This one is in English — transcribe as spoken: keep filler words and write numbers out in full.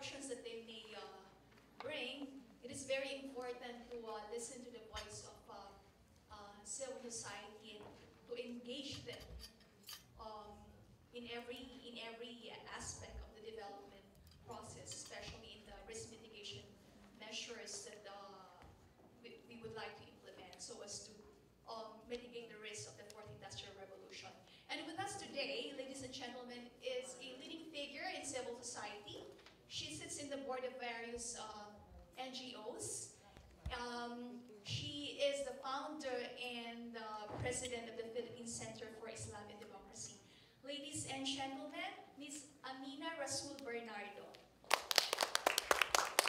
contributions that they may uh, bring, it is very important to uh, listen to the voice of uh, uh, civil society and to engage them um, in every in every aspect of the development process, especially in the risk mitigation measures that uh, we, we would like to implement so as to um, mitigate the risk of the fourth industrial revolution. And with us today, ladies and gentlemen, is a leading figure in civil society. She sits in the board of various uh, N G Os. Um, she is the founder and uh, president of the Philippine Center for Islam and Democracy. Ladies and gentlemen, Miz Amina Rasul Bernardo.